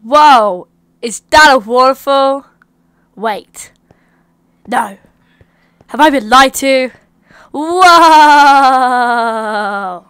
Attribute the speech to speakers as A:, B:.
A: Whoa, is that a waterfall? Wait, no. Have I been lied to? Whoa!